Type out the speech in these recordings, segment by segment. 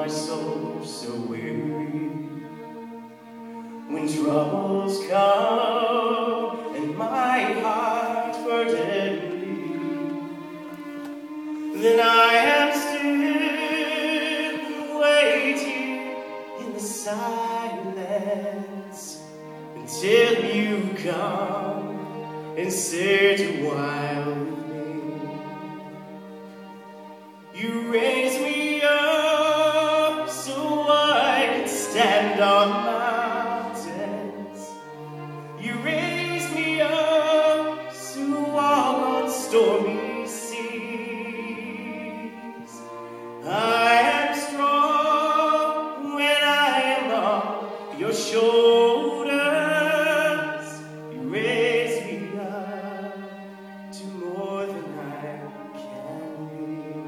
my soul so weary. When troubles come and my heart burdened be, then I am still waiting in the silence until you come and sit a while with me. You raise me up so I can stand on mountains. You raise me up to walk on stormy seas. I am strong when I am on your shoulders. You raise me up to more than I can be.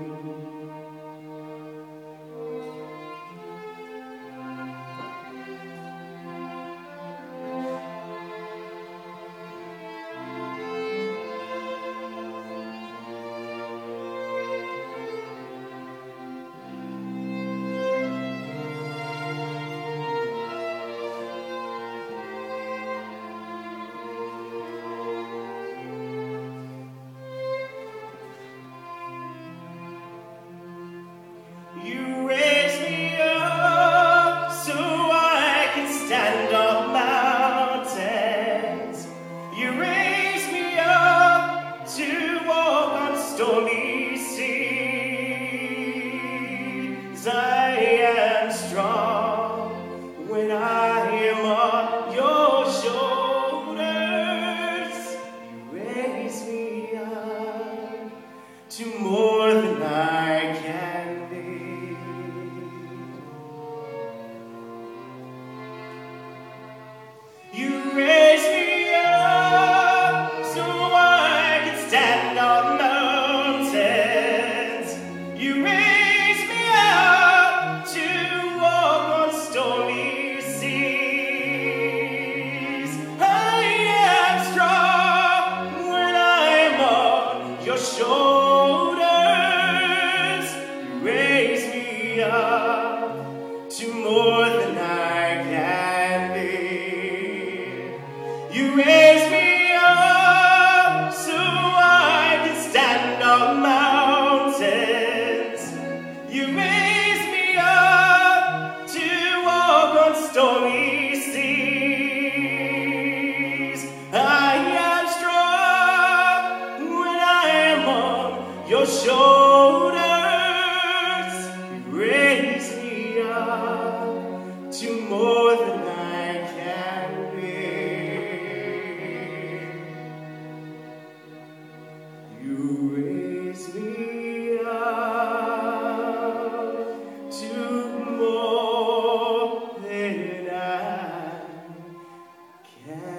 You raise me up so I can stand on mountains. You raise me up to walk on stormy seas. I am strong when I am on your shoulders. You raise me up to more than I can be. You raise me up so I can stand on mountains. You raise me up to walk on stormy seas. I am strong when I am on your shoulders. You raise me up to more than I can be. You raise me up so I can stand on mountains. You raise me up to walk on stormy seas. I am strong when I am on your shoulders. You raise me up to more than I can be. You raise me up to more than I can